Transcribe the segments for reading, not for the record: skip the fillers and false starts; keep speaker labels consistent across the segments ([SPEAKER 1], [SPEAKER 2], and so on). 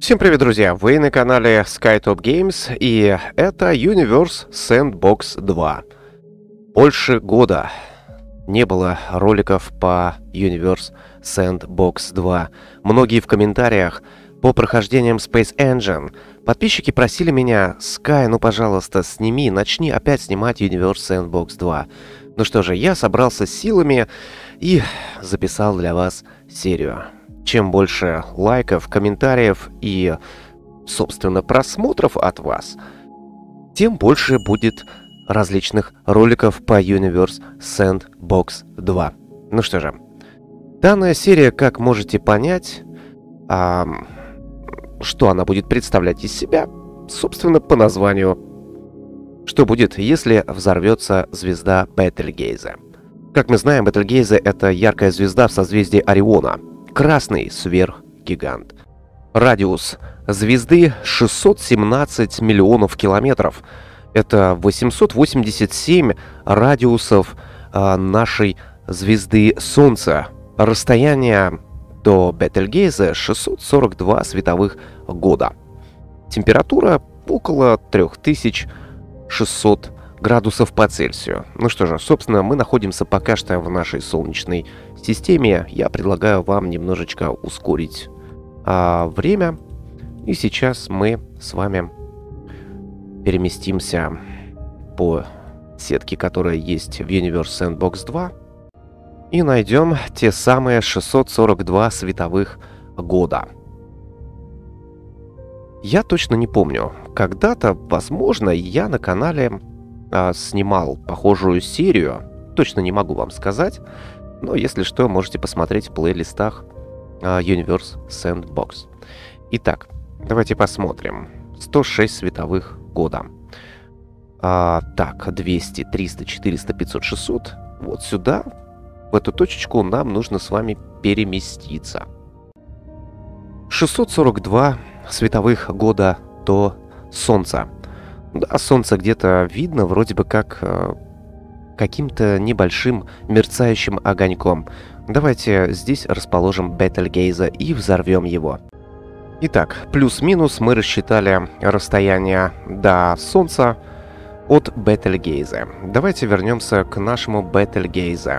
[SPEAKER 1] Всем привет, друзья! Вы на канале SkyTop Games, и это Universe Sandbox 2. Больше года не было роликов по Universe Sandbox 2. Многие в комментариях по прохождениям Space Engine. Подписчики просили меня: Sky, ну пожалуйста, начни опять снимать Universe Sandbox 2. Ну что же, я собрался с силами и записал для вас серию. Чем больше лайков, комментариев и, собственно, просмотров от вас, тем больше будет различных роликов по Universe Sandbox 2. Ну что же, данная серия, как можете понять, что она будет представлять из себя, собственно, по названию. Что будет, если взорвется звезда Бетельгейзе? Как мы знаем, Бетельгейзе — это яркая звезда в созвездии Ориона. Красный сверхгигант. Радиус звезды 617 миллионов километров. Это 887 радиусов нашей звезды Солнца. Расстояние до Бетельгейзе 642 световых года. Температура около 3600 градусов по Цельсию. Ну что же, собственно, мы находимся пока что в нашей Солнечной системе. Я предлагаю вам немножечко ускорить время. И сейчас мы с вами переместимся по сетке, которая есть в Universe Sandbox 2, и найдем те самые 642 световых года. Я точно не помню. Когда-то, возможно, я на канале снимал похожую серию. Точно не могу вам сказать. Но если что, можете посмотреть в плейлистах Universe Sandbox. Итак, давайте посмотрим. 106 световых года. Так, 200, 300, 400, 500, 600. Вот сюда, в эту точечку, нам нужно с вами переместиться. 642 световых года до Солнца. Да, Солнце где-то видно вроде бы как каким-то небольшим мерцающим огоньком. Давайте здесь расположим Бетельгейзе и взорвем его. Итак, плюс-минус мы рассчитали расстояние до Солнца от Бетельгейзе. Давайте вернемся к нашему Бетельгейзе.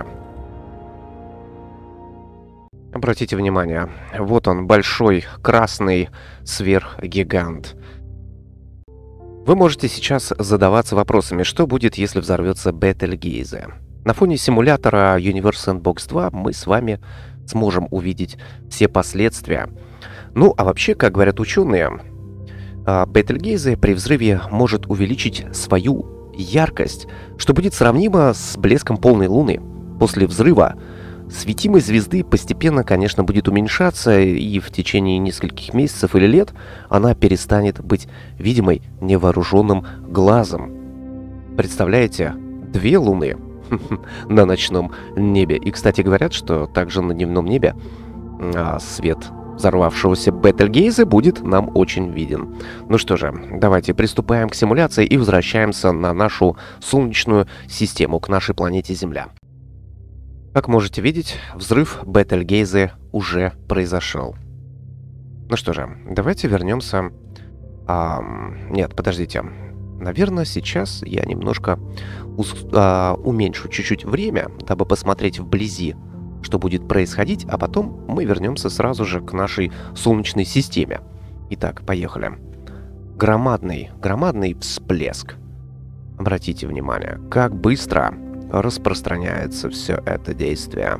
[SPEAKER 1] Обратите внимание, вот он, большой красный сверхгигант. Вы можете сейчас задаваться вопросами, что будет, если взорвется Бетельгейзе. На фоне симулятора Universe Sandbox 2 мы с вами сможем увидеть все последствия. Ну, а вообще, как говорят ученые, Бетельгейзе при взрыве может увеличить свою яркость, что будет сравнимо с блеском полной Луны. После взрыва светимость звезды постепенно, конечно, будет уменьшаться, и в течение нескольких месяцев или лет она перестанет быть видимой невооруженным глазом. Представляете, 2 Луны на ночном небе. И, кстати, говорят, что также на дневном небе свет взорвавшегося Бетельгейзе будет нам очень виден. Ну что же, давайте приступаем к симуляции и возвращаемся на нашу Солнечную систему, к нашей планете Земля. Как можете видеть, взрыв Бетельгейзе уже произошел. Ну что же, давайте вернемся... Нет, подождите. Наверное, сейчас я немножко уменьшу чуть-чуть время, дабы посмотреть вблизи, что будет происходить, а потом мы вернемся сразу же к нашей Солнечной системе. Итак, поехали. Громадный всплеск. Обратите внимание, как быстро распространяется все это действие.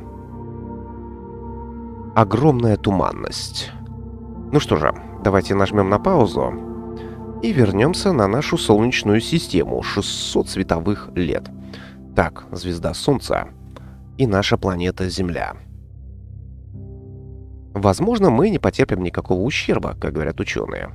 [SPEAKER 1] Огромная туманность. Ну что же, давайте нажмем на паузу и вернемся на нашу Солнечную систему. 600 световых лет. Так, звезда Солнца и наша планета Земля. Возможно, мы не потерпим никакого ущерба, как говорят ученые.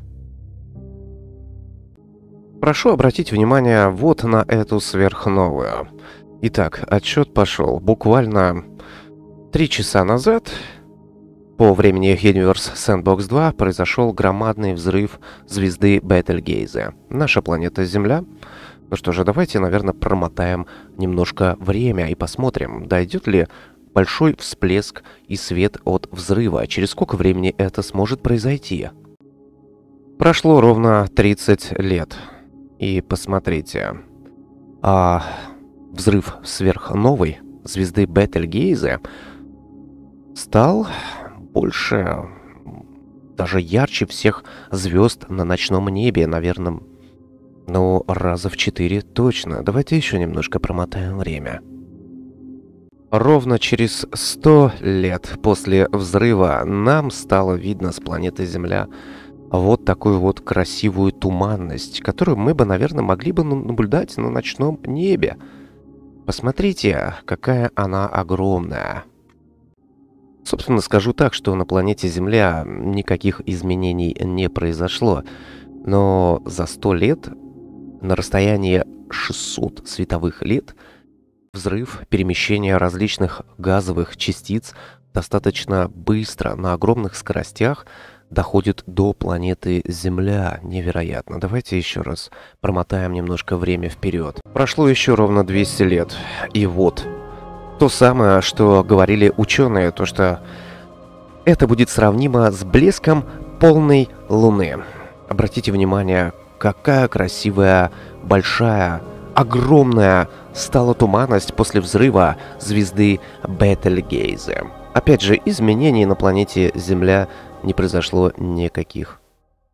[SPEAKER 1] Прошу обратить внимание вот на эту сверхновую. Итак, отсчет пошел. Буквально 3 часа назад, по времени Universe Sandbox 2, произошел громадный взрыв звезды Бетельгейзе. Наша планета Земля. Ну что же, давайте, наверное, промотаем немножко время и посмотрим, дойдет ли большой всплеск и свет от взрыва. Через сколько времени это сможет произойти? Прошло ровно 30 лет. И посмотрите, а взрыв сверхновой звезды Бетельгейзе стал больше, даже ярче всех звезд на ночном небе, наверное, ну, раза в 4 точно. Давайте еще немножко промотаем время. Ровно через 100 лет после взрыва нам стало видно с планеты Земля вот такую вот красивую туманность, которую мы бы, наверное, могли бы наблюдать на ночном небе. Посмотрите, какая она огромная. Собственно, скажу так, что на планете Земля никаких изменений не произошло, но за 100 лет на расстоянии 600 световых лет взрыв перемещения различных газовых частиц достаточно быстро, на огромных скоростях, доходит до планеты Земля. Невероятно. Давайте еще раз промотаем немножко время вперед. Прошло еще ровно 200 лет. И вот, то самое, что говорили ученые, то что это будет сравнимо с блеском полной Луны. Обратите внимание, какая красивая, большая, огромная стала туманность после взрыва звезды Бетельгейзе. Опять же, изменений на планете Земля не произошло никаких.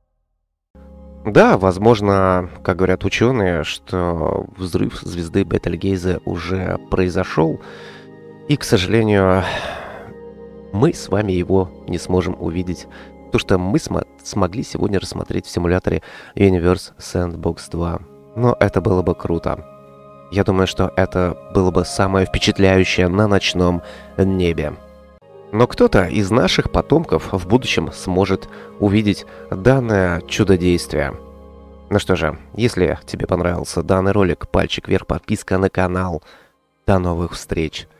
[SPEAKER 1] Да, возможно, как говорят ученые, что взрыв звезды Бетельгейзе уже произошел, и, к сожалению, мы с вами его не сможем увидеть, потому что мы смогли сегодня рассмотреть в симуляторе Universe Sandbox 2. Но это было бы круто. Я думаю, что это было бы самое впечатляющее на ночном небе. Но кто-то из наших потомков в будущем сможет увидеть данное чудодействие. Ну что же, если тебе понравился данный ролик, пальчик вверх, подписка на канал. До новых встреч!